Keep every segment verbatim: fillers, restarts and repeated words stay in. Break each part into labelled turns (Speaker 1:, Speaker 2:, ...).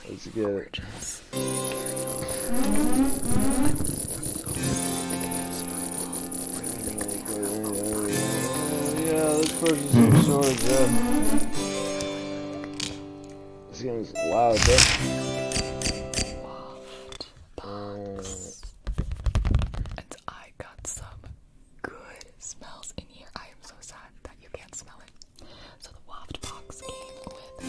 Speaker 1: Let's get it.
Speaker 2: Gorgeous.
Speaker 1: Yeah, let's purchase some swords, yeah. This game's loud, though.
Speaker 2: Box. And I got some good smells in here. I am so sad that you can't smell it. So the waft box came with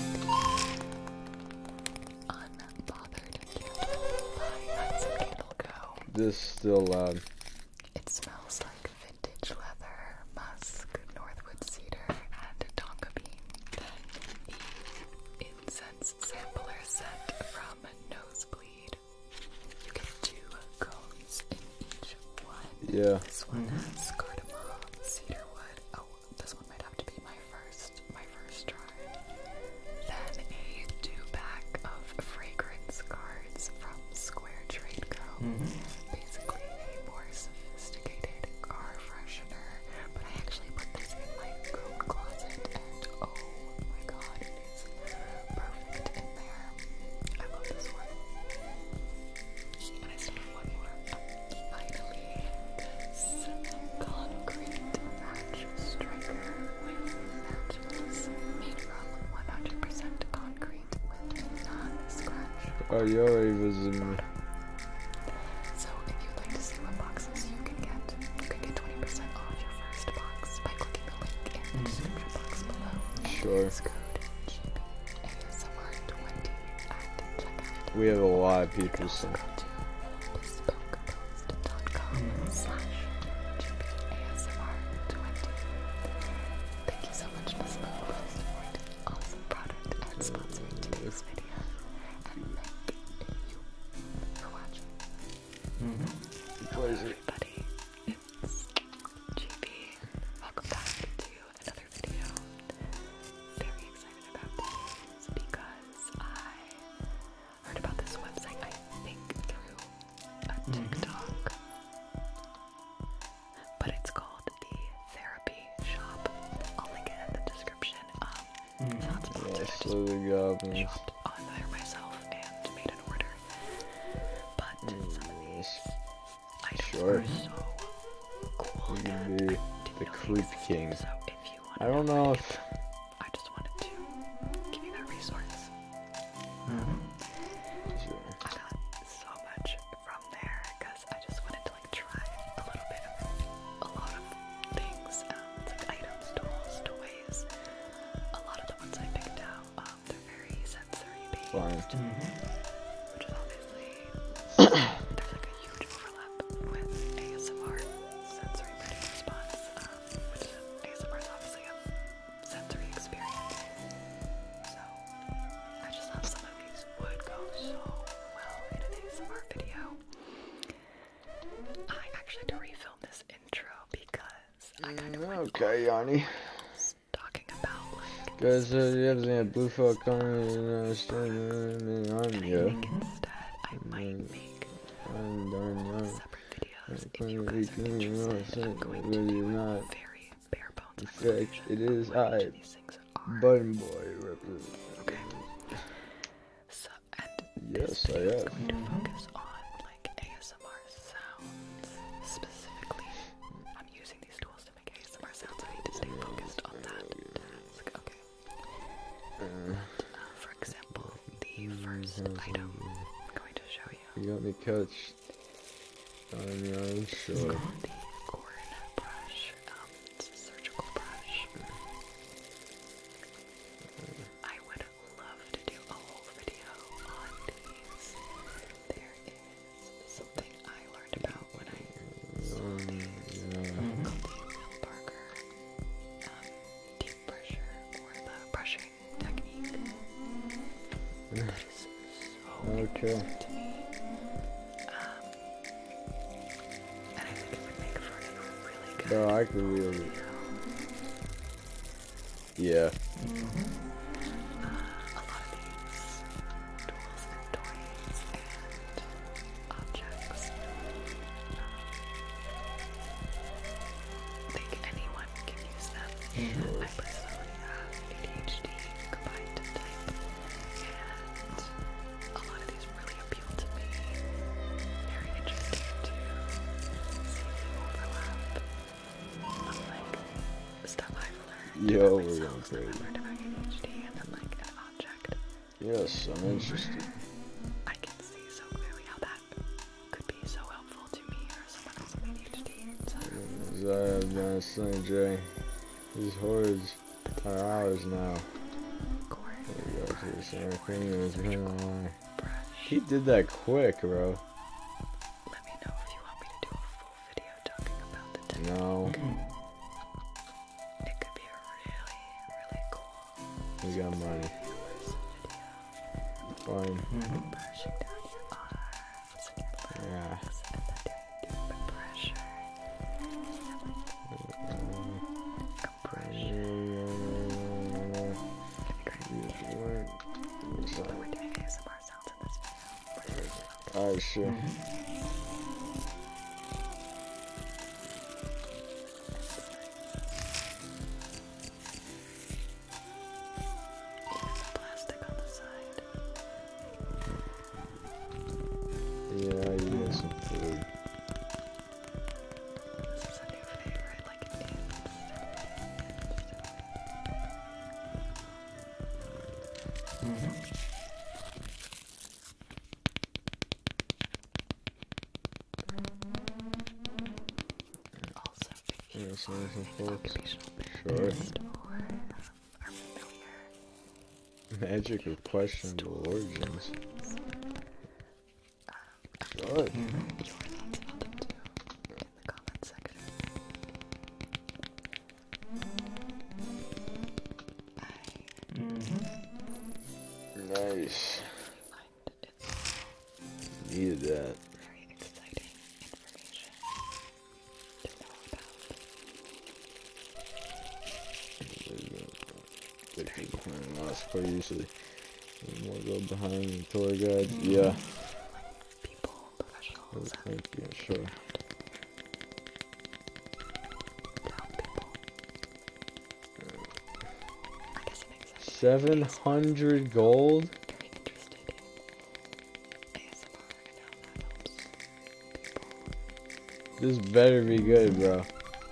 Speaker 2: Unbothered Candle by Nuts and Candle Co.
Speaker 1: This is still loud.
Speaker 2: It smells like vintage leather, musk, Northwood cedar, and tonka bean. Then the incense sampler set from Nosebleed. You get two cones in each one.
Speaker 1: Yeah.
Speaker 2: This one has cardamom, cedarwood. Oh, this one might have to be my first, my first try. Then a two-pack of fragrance cards from Square Trade Co. Basically a more sophisticated car freshener, but I actually put this in my coat closet, and oh my god, it is perfect in there. I love this one. And I still have one more. Finally, this concrete match striker with matches made from one hundred percent concrete with non-scratch.
Speaker 1: Oh, you already visited me.
Speaker 2: So if you'd like to see what boxes you can get, you can get twenty percent off your first box by clicking the link in the description box below.
Speaker 1: Sure.
Speaker 2: It's code G B A S M R twenty at checkout.
Speaker 1: We have a lot of
Speaker 2: You
Speaker 1: people,
Speaker 2: can also
Speaker 1: so.
Speaker 2: go to bespokepost dot com slash G B A S M R twenty. Thank you so much, Bespoke Post, for the awesome product and sponsoring today's video. And thank you for watching. Hello everybody, it's G B. Welcome back to another video. Very excited about this because I heard about this website, I think through a TikTok. But it's called the Therapy Shop. I'll link it in the description. Um, it's not sponsored,
Speaker 1: Yeah,
Speaker 2: I just
Speaker 1: slowly goblins.
Speaker 2: shopped on there myself and made an order. But some of these items
Speaker 1: Sure.
Speaker 2: are so cool.
Speaker 1: You can
Speaker 2: and
Speaker 1: be
Speaker 2: I
Speaker 1: the
Speaker 2: didn't know
Speaker 1: creep
Speaker 2: these.
Speaker 1: king.
Speaker 2: So if you want
Speaker 1: I don't know if.
Speaker 2: I just wanted to give you that resource. I got so much from there because I just wanted to like try a little bit of a lot of things. Um, it's like items, tools, toys. A lot of the ones I picked out, um, they're very sensory based.
Speaker 1: Fine.
Speaker 2: Which is obviously there's like a huge overlap with A S M R, sensory motor response, um, which A S M R is obviously a sensory experience. So I just thought some of these would go so well in an A S M R video. I actually had to refilm this intro because I kind of went
Speaker 1: Okay, Yanni.
Speaker 2: off talking about like
Speaker 1: Guys, uh, you have any blue fuck coming in uh, stream, uh, I'm
Speaker 2: and I
Speaker 1: yeah.
Speaker 2: think instead I might make
Speaker 1: I'm darn young.
Speaker 2: separate videos if
Speaker 1: I'm
Speaker 2: you
Speaker 1: really
Speaker 2: guys are interested. I'm going to
Speaker 1: really
Speaker 2: do
Speaker 1: not.
Speaker 2: very bare bones
Speaker 1: In fact,
Speaker 2: explanation
Speaker 1: it
Speaker 2: of
Speaker 1: is
Speaker 2: what
Speaker 1: I,
Speaker 2: each of these things are.
Speaker 1: Button Boy, represent.
Speaker 2: Okay. So, and
Speaker 1: Yes,
Speaker 2: this
Speaker 1: I
Speaker 2: video is
Speaker 1: have.
Speaker 2: going to focus on like A S M R sounds specifically. I'm using these tools to make A S M R sounds. I need to stay focused on that task. Okay.
Speaker 1: Uh,
Speaker 2: Uh, for example, the first item I'm going to show you
Speaker 1: you got me coached. I'm young,
Speaker 2: is
Speaker 1: sure.
Speaker 2: called the Corn Brush. Um, it's a surgical brush. I would love to do a whole video on these. There is something I learned about when I saw
Speaker 1: Um,
Speaker 2: these
Speaker 1: yeah.
Speaker 2: called the Will Parker um, deep pressure or the brushing technique. That is so
Speaker 1: Okay.
Speaker 2: important to me. Um, and I think it would make for a really good
Speaker 1: Bro, I could really.
Speaker 2: video.
Speaker 1: Yeah.
Speaker 2: Uh, a lot of these tools and toys and objects, um, I think anyone can use them. I personally have A D H D combined type, and a
Speaker 1: Yo,
Speaker 2: Like
Speaker 1: we're
Speaker 2: cells
Speaker 1: going
Speaker 2: that
Speaker 1: crazy.
Speaker 2: we learned about A D H D and then like an object.
Speaker 1: Yes, I'm interested.
Speaker 2: I can see so clearly how that could be so helpful to me or someone else with A D H D. So,
Speaker 1: Zaya, Afghanistan, Jay. These hordes are ours now.
Speaker 2: core,
Speaker 1: There we go to the center kingdom.
Speaker 2: brush.
Speaker 1: He did that quick, bro.
Speaker 2: Let me know if you want me to do a full video talking about the technique.
Speaker 1: No,
Speaker 2: It could be a really, really cool
Speaker 1: we got money.
Speaker 2: video.
Speaker 1: Fine.
Speaker 2: Brushing down your arms and your
Speaker 1: Yeah.
Speaker 2: legs and then doing deep pressure. Compression. We're doing A S M R sounds in this video.
Speaker 1: Alright, sure.
Speaker 2: Plastic on the side.
Speaker 1: Yeah, you got some food.
Speaker 2: This is a new favorite, like it Also, if you
Speaker 1: Yeah, some
Speaker 2: are
Speaker 1: some
Speaker 2: an
Speaker 1: folks.
Speaker 2: occupational
Speaker 1: Sure.
Speaker 2: therapist or um, are familiar
Speaker 1: Magic of questionable origins. Sure.
Speaker 2: your thoughts about them too in the comment section. I
Speaker 1: Nice.
Speaker 2: find it's
Speaker 1: Needed that.
Speaker 2: very exciting information to know about.
Speaker 1: Pictures behind the last part usually. More go behind the tour guide. Yeah.
Speaker 2: People, professionals, and
Speaker 1: Thank you. Sure.
Speaker 2: to help people. I guess it makes sense.
Speaker 1: Seven hundred gold.
Speaker 2: Very interested in A S M R and how that helps people.
Speaker 1: This better be good, bro.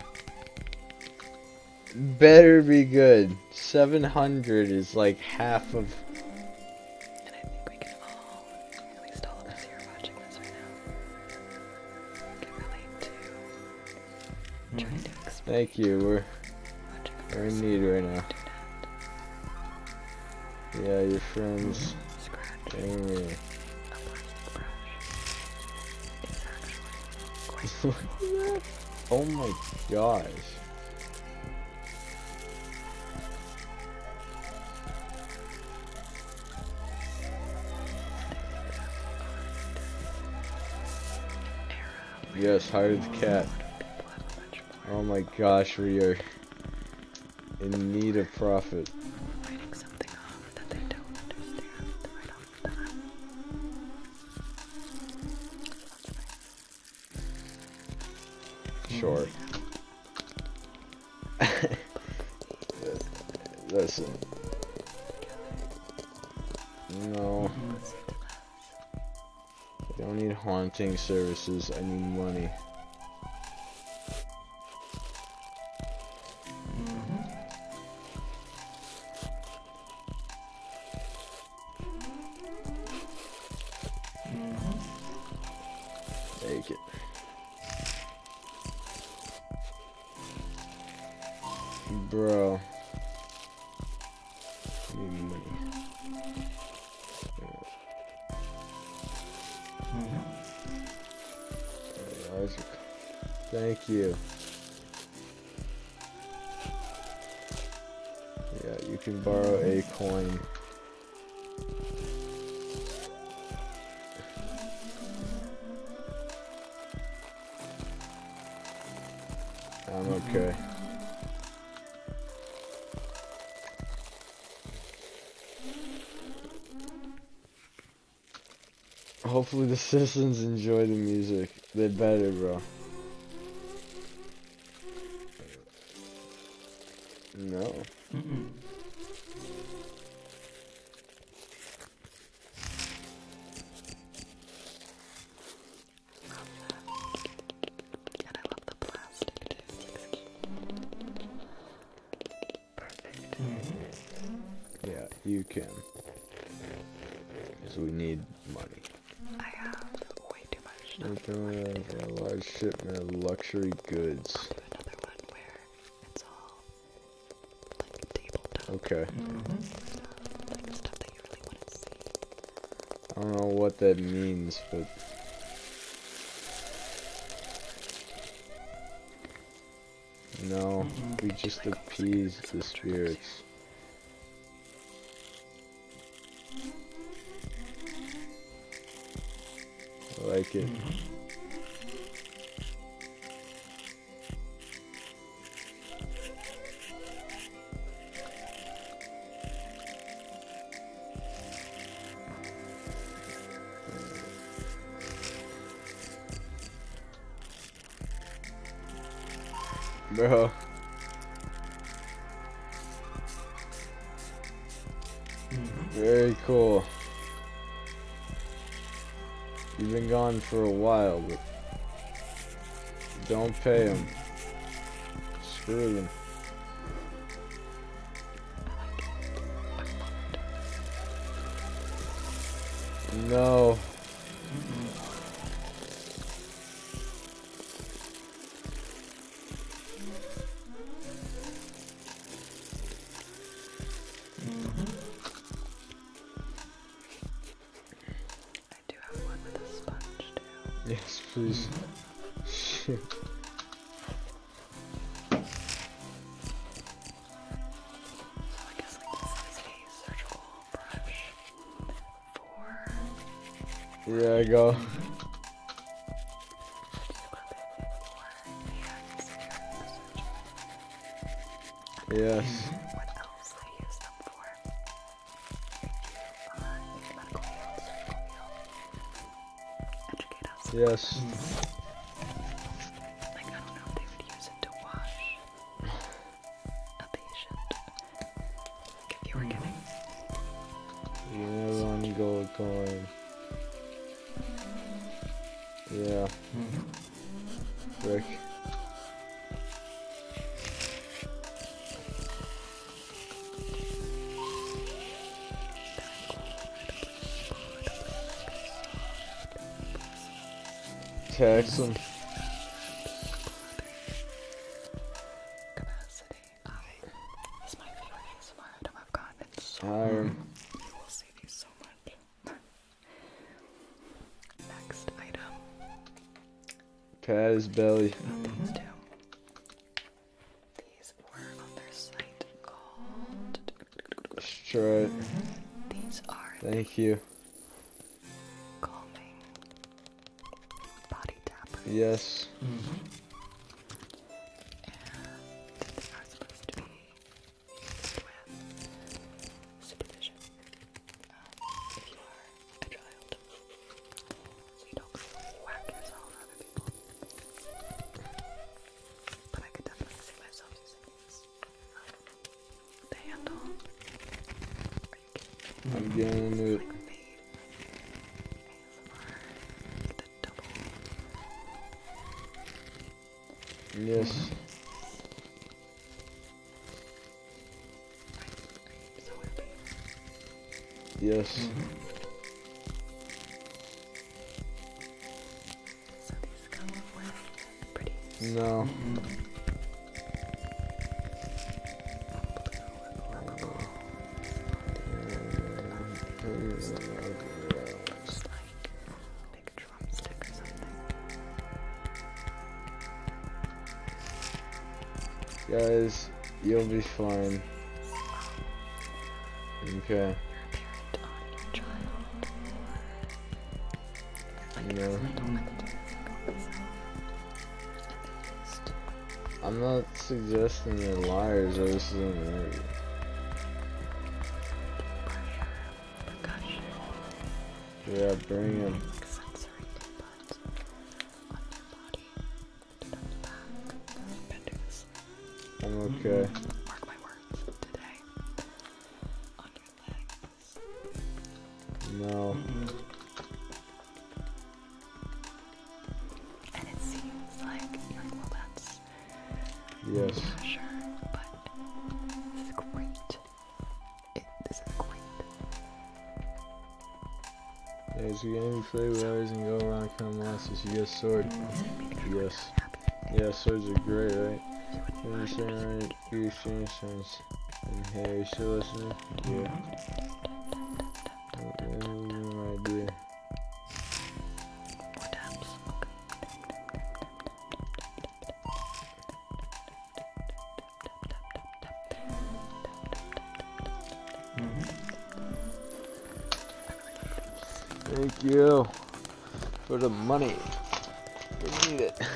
Speaker 1: Better be good. Seven hundred is like half of.
Speaker 2: And I think we can all, at least all of us here watching this right now, can relate to trying to explain
Speaker 1: Thank you. We're
Speaker 2: watching a
Speaker 1: we're in
Speaker 2: person
Speaker 1: need right now.
Speaker 2: do
Speaker 1: Yeah, your friends.
Speaker 2: not scratch
Speaker 1: Dang
Speaker 2: a
Speaker 1: it.
Speaker 2: plastic brush is actually quite painful.
Speaker 1: Oh my gosh. Yes, hire the cat. Oh my gosh, we are in need of profit.
Speaker 2: Writing something off that they don't understand right off the bat.
Speaker 1: Sure. Listen. No. I don't need haunting services, I need money. Take it. Bro. I need money. Isaac. Thank you. Yeah, you can borrow a coin. I'm okay. Hopefully the citizens enjoy the music. They better, bro. No.
Speaker 3: Mm-mm.
Speaker 2: And I love the plastic too. It's like such
Speaker 1: can. Because we need money.
Speaker 2: I have way too much stuff.
Speaker 1: We're doing a large shipment of luxury goods.
Speaker 2: I'll do another one where it's all like tabletop
Speaker 1: Okay.
Speaker 2: mm-hmm. stuff, like stuff that you really want to see.
Speaker 1: I don't know what that means, but no, we just appease the spirits. I like it. Bro. Very cool. You've been gone for a while, but don't pay them. Screw them. No. Yes, please. Shit.
Speaker 2: So I guess like this is a surgical brush for
Speaker 1: Yeah, I go. Yes.
Speaker 2: What else I use them for? Uh, medical field, surgical field. Educate us.
Speaker 1: Yes.
Speaker 2: Like, I don't know if they would use it to wash a patient. Like, if you were getting.
Speaker 1: You never want to go coin. Yeah. Rick. Text them.
Speaker 2: Capacity. I. This is my favorite A S M R item I've gotten. It's so
Speaker 1: Iron.
Speaker 2: You will save you so much. Next item.
Speaker 1: Pat his belly.
Speaker 2: These two. These were on their site called.
Speaker 1: Let's try it.
Speaker 2: These are
Speaker 1: Thank you.
Speaker 2: calming body tappers.
Speaker 1: Yes.
Speaker 2: And they are supposed to be used with supervision. Um, if you are a child. So you don't whack yourself or other people. But I could definitely see myself using these. Um, the handle. Are you kidding me?
Speaker 1: I'm getting into it.
Speaker 2: Like made A S M R. The double.
Speaker 1: Yes.
Speaker 2: I'm so happy.
Speaker 1: Yes.
Speaker 2: So these come with pretty
Speaker 1: No.
Speaker 2: looks like a big drumstick or something.
Speaker 1: Guys, you'll be fine. Okay.
Speaker 2: You're a parent on your child. Like,
Speaker 1: No.
Speaker 2: I don't have to do anything on myself. And they just
Speaker 1: I'm not suggesting they're liars, I just don't know.
Speaker 2: pressure, percussion,
Speaker 1: Yeah, bring him.
Speaker 2: like sensory input on your body. And on your back. I'm gonna do this.
Speaker 1: I'm okay.
Speaker 2: Mark my words today. On your legs.
Speaker 1: No.
Speaker 2: And it seems like you're like, well, that's
Speaker 1: Yes.
Speaker 2: yeah, sure, but this is great. It, this is great.
Speaker 1: There's a game play wires and go around come monsters. You get sword. Yes. Yeah, swords are great, right? When you say right, you exchange sense. And hey, you still listening? Yeah. No idea. Thank you for the money. We need it.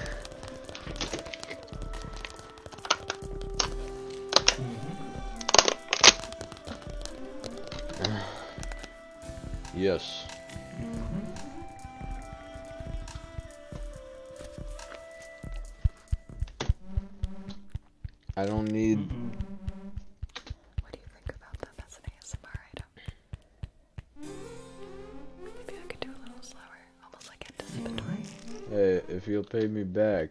Speaker 1: Yes. I don't need.
Speaker 2: What do you think about them as an A S M R item? Maybe I could do a little slower, almost like anticipatory.
Speaker 1: Hey, if you'll pay me back.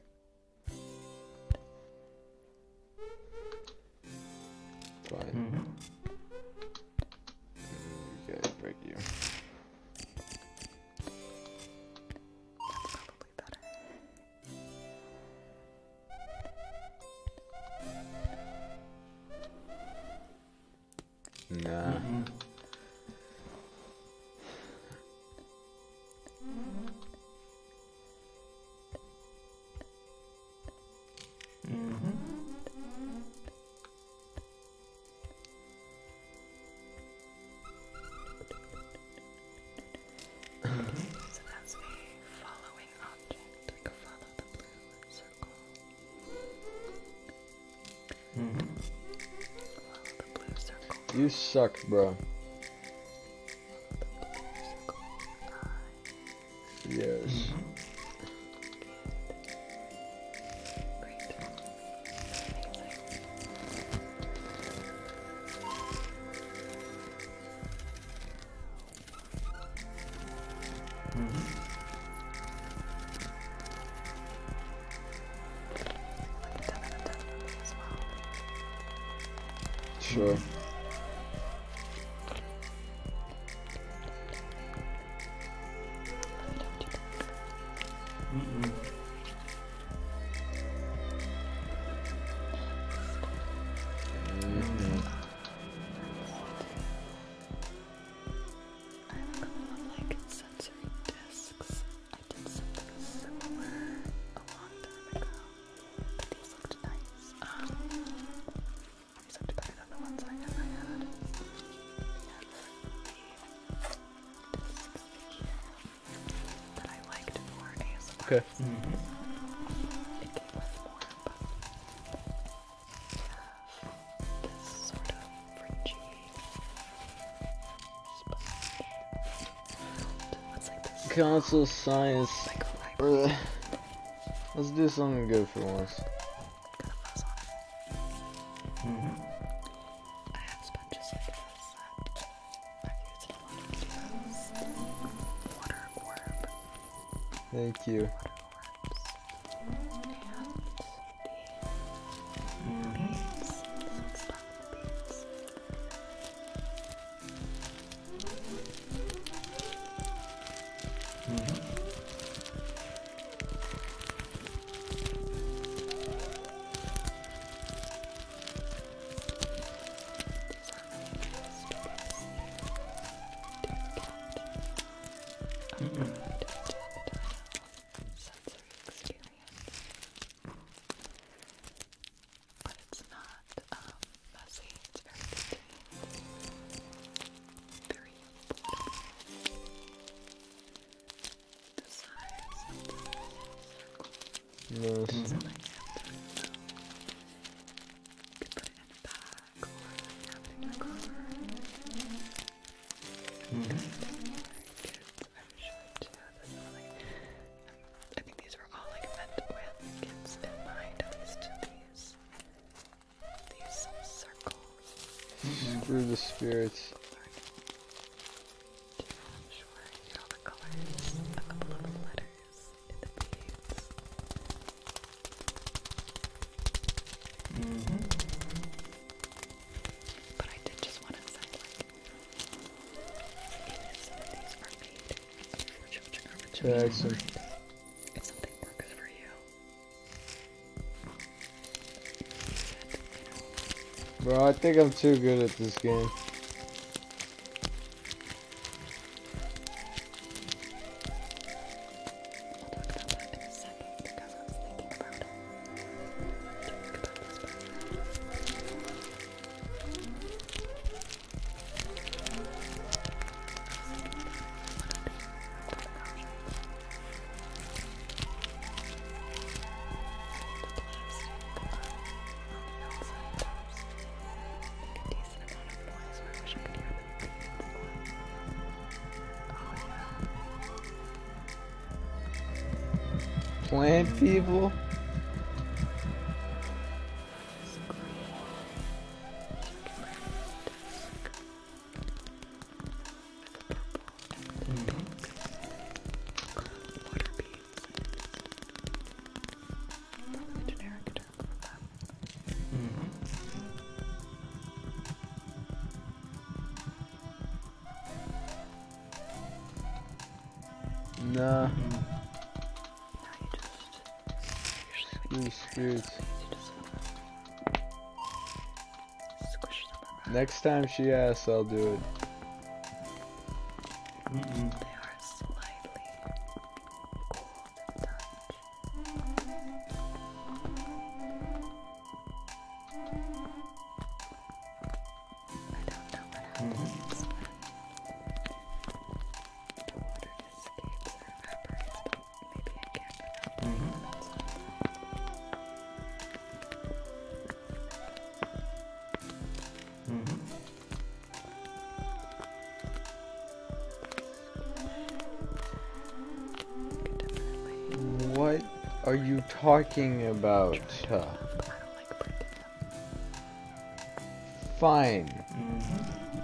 Speaker 1: Fine. Okay, break you.
Speaker 2: That's probably better.
Speaker 1: Nah.
Speaker 2: So as a following object, we can follow the blue circle. Follow the blue circle.
Speaker 1: You suck, bro. Yes.
Speaker 2: Great. Amazing. Like a ten out of ten for me as well.
Speaker 1: Sure.
Speaker 2: I have a couple of like sensory discs. I did something similar a long time ago, but these looked nice. Um, these looked better than the ones I ever had. Discs here that I liked for A S M R.
Speaker 1: Okay.
Speaker 2: It came with more, but we have this sort of fringy sponge. What's like this?
Speaker 1: Console science.
Speaker 2: Like a light.
Speaker 1: Bruh. Let's do something good for once.
Speaker 2: Got a fuzz on it. I have sponges like this that I've used in a lot of videos. Water orb.
Speaker 1: Thank you.
Speaker 2: Water orbs. And the beads. This one's not with beads. These are really nice because they do get a good tactile sensory experience. But it's not um, messy, it's very contained. Very portable. The size of the circle.
Speaker 1: Nice.
Speaker 2: So like you could put it in a bag or have it in your car. Very good. I'm sure too. This is like, I think these were all like meant with kids in mind, at least these these circles.
Speaker 1: Screw the spirits.
Speaker 2: I'm sure you get all the colors, a couple of letters in the beads. But I did just want to say, like, even if some of these are made
Speaker 1: Text him.
Speaker 2: If something works for you.
Speaker 1: Bro, I think I'm too good at this game. Plant people? Nah. These spirits. Next time she asks, I'll do it.
Speaker 2: Mm-mm. They are slightly cold to touch. I don't know what happens when the water escapes or evaporates, but maybe I can't pronounce it.
Speaker 1: What are you talking about?
Speaker 2: I don't like breaking them.
Speaker 1: Fine.
Speaker 2: Mm-hmm.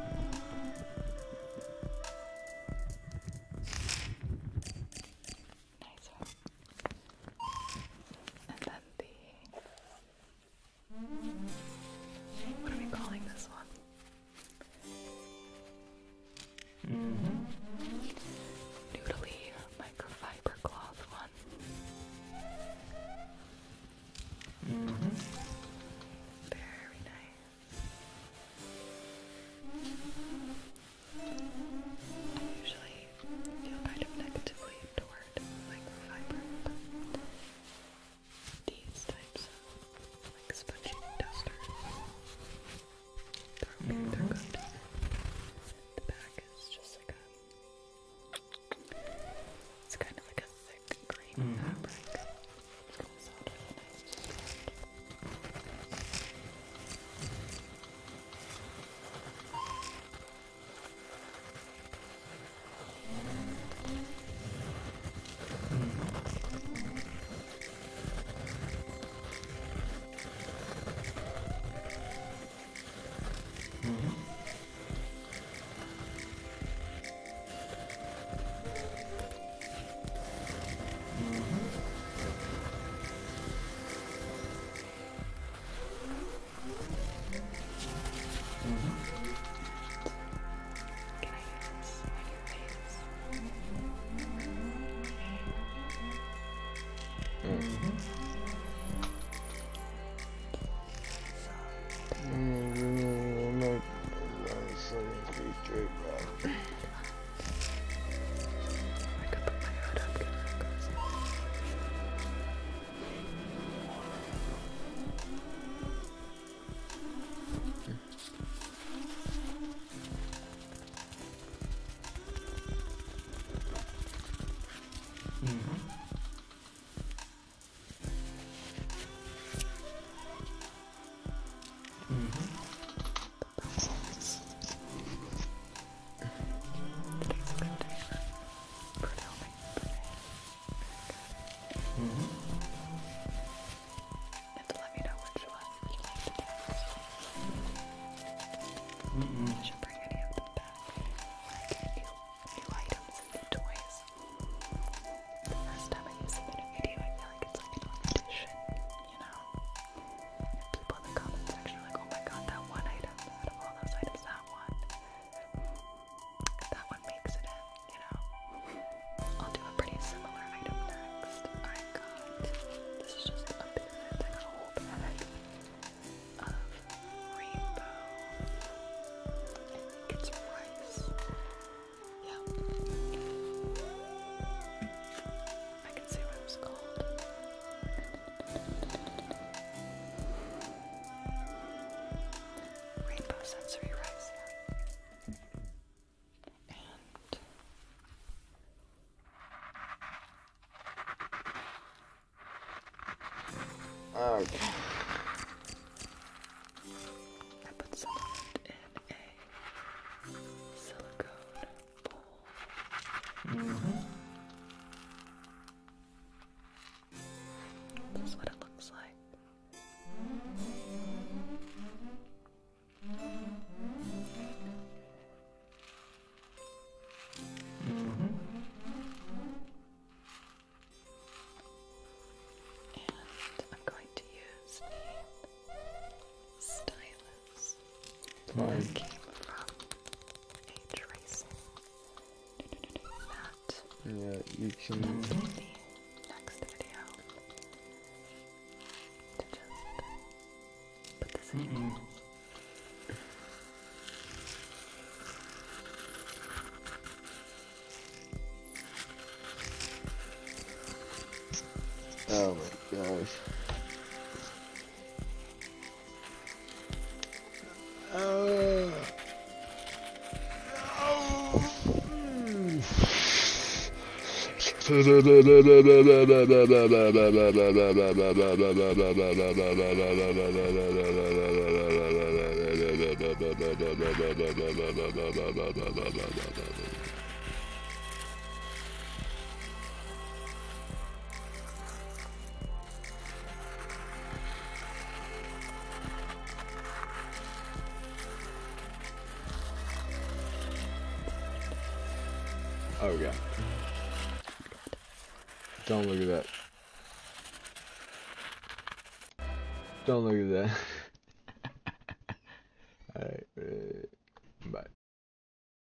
Speaker 2: Nice. And then the... What are we calling this one? Mm-hmm. Noodly microfiber cloth one. Mm-hmm. Very nice. I usually feel kind of negatively toward microfiber, but these types of like spongy dusters, they're, mm-hmm. they're good. The back is just like a, it's kind of like a thick green mm-hmm. fabric. It's really soft and I should bring any of them back. Like new, new items and new toys. The
Speaker 1: Okay.
Speaker 2: I put some of it in a silicone bowl.
Speaker 1: Mm-hmm.
Speaker 2: This is what it looks like.
Speaker 1: Mm-hmm.
Speaker 2: And I'm going to use the stylus
Speaker 1: Fine.
Speaker 2: that came from a tracing mat
Speaker 1: Yeah, you can.
Speaker 2: in the next video to just put this in.
Speaker 1: Mm-hmm. Oh my gosh. Oh. Oh god. Don't look at that. Don't look at that.